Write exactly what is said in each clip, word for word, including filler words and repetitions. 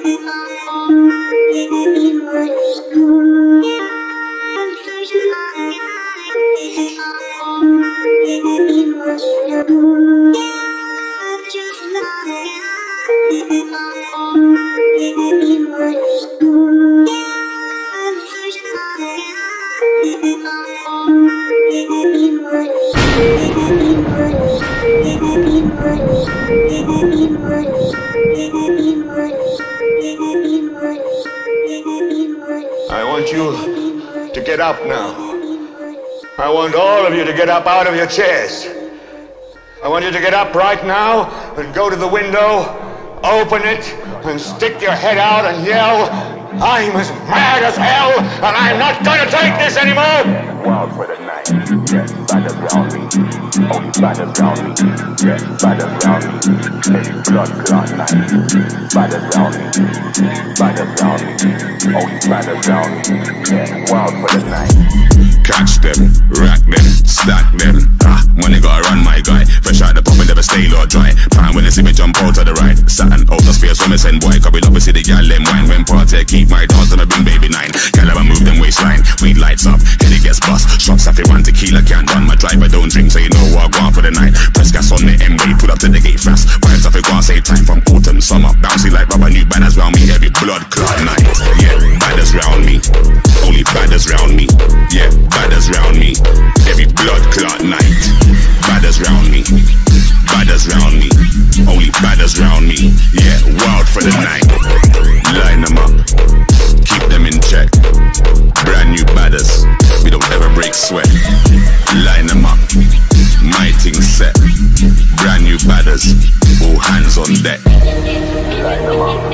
I want you to get up now. I want all of you to get up out of your chairs. I want you to get up right now and go to the window, open it, and stick your head out and yell, "I'm as mad as hell, and I'm not gonna take this anymore!" Wild for the night, yeah, Baddas round me, only Baddas round me, yeah, Baddas round me, every blood clot night, Baddas round me, Baddas round me, only Baddas round me, yeah, wild for the night. Catch them, rack them, stack them. Ah, money gotta run, my guy. Fresh out the pub and never stay low dry. Time when they see me jump out to the right. Satin out the space when me send boy. Cause we love to see the gal them wine. When party keep my dogs and I bring baby nine. Gal ever move them waistline. Weed lights up, head it gets bust. Shots after one tequila can't run. My driver don't drink so you know what I'm going for the night. Press gas on the M-way, put up to the gate fast. Vibes off it go and save time from autumn, summer. Bouncy like rubber, new banners round me. Every blood clot night. Yeah, Baddas round me. Only Baddas round me. Yeah, Baddas round me. Every blood clot night. Baddas round me. Baddas round me. Only Baddas round me. Yeah, wild for the night. Line them up. Keep them in check. Brand new Baddas. We don't ever break sweat. Line them up. My thing set. Brand new Baddas. All hands on deck. Line them up.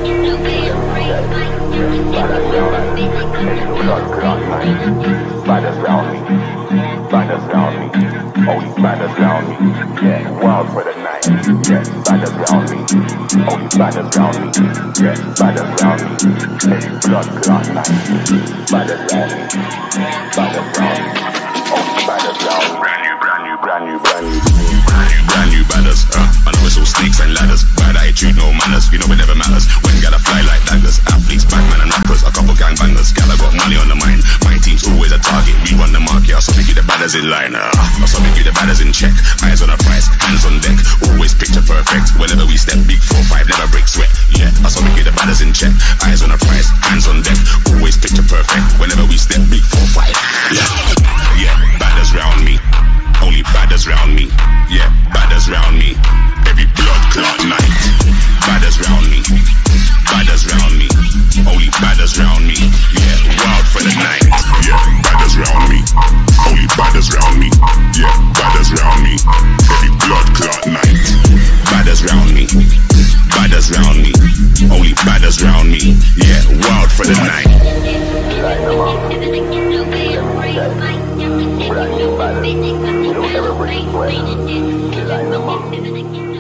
Baddas round me. Every blood clot night. Baddas round me. Baddas round me. Only Baddas round me. Yeah, wild for the night. Yeah, Baddas round me. Only Baddas round me. Yeah, Baddas round me. Every blood clot night. Baddas round me. Baddas round me. Only Baddas round me. Brand new, brand new, Brand new, brand new. brand new Baddas. Uh, I know it's all snakes and ladders. Bad attitude, no manners. You know it never matters. When gotta fly like daggers. Athletes, Batman and rappers. A couple gangbangers. Gala got money on the mind. My team's always a target. We run the market. I saw me get the Baddas in line. Uh, I saw me get the Baddas in check. Eyes on the price, hands on deck. Always picture perfect. Whenever we step, big four five, never break sweat. Yeah, I saw me get the Baddas in check. Eyes on the price, hands on deck. Always picture perfect. Whenever we step, big four five. Yeah, yeah, Baddas round me. Only Baddas round me. Yeah, Baddas round me. Every blood clot night. Baddas round me. Baddas round me. Only Baddas round me. Yeah, wild for the night. Yeah, Baddas round me. Only Baddas round me. Yeah, Baddas round me. Every blood clot night. Baddas round me. Baddas round me. Only Baddas round me. Yeah, wild for the night. Line them up. Brand new Baddas. We don't ever break sweat. Line them up.